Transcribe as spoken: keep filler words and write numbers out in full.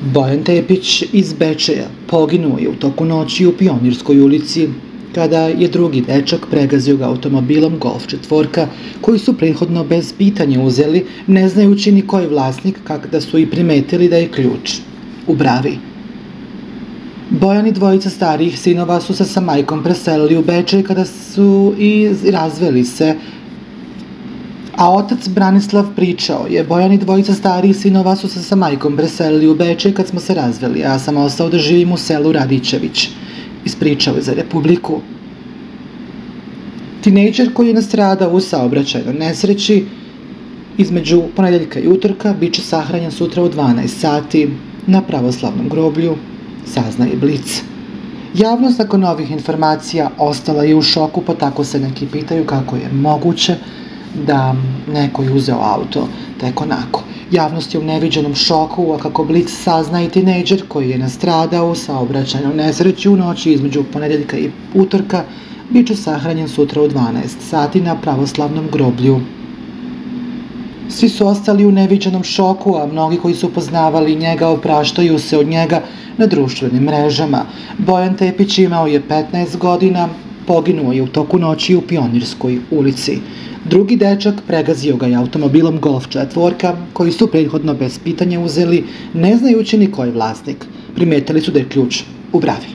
Bojan Tepić iz Bečeja poginuo je u toku noći u Pionirskoj ulici kada je drugi dečak pregazio ga automobilom Golf četvorka koji su prethodno bez pitanja uzeli, ne znajući ni ko je vlasnik, kako da su i primetili da je ključ u bravi. Bojan i dvojica starijih sinova su se sa majkom preselili u Bečej kada su i razveli se, a otac Branislav pričao je: Bojan i dvojica starijih sinova su se sa majkom preselili u Bečej kad smo se razveli, a ja sam ostao da živim u selu Radičević. Ispričao je za Republiku. Tinejdžer koji je nastradao u saobraćajnoj nesreći između ponedeljka i utorka biće sahranjen sutra u dvanaest sati na pravoslavnom groblju, saznaje Blic. Javnost nakon novih informacija ostala je u šoku, pa tako se neki pitaju kako je moguće da neko je uzeo auto tek onako. Javnost je u neviđenom šoku, a kako Blic sazna i tinejdžer koji je nastradao u saobraćajnoj nesreći u noći između ponedeljka i utorka biće sahranjen sutra u dvanaest sati na pravoslavnom groblju. Svi su ostali u neviđenom šoku, a mnogi koji su poznavali njega opraštaju se od njega na društvenim mrežama. Bojan Tepić imao je petnaest godina, poginuo je u toku noći u Pionirskoj ulici. Drugi dečak pregazio ga je automobilom Golf četvorka koji su prethodno bez pitanja uzeli, ne znajući ni ko je vlasnik. Primetili su da je ključ u bravi.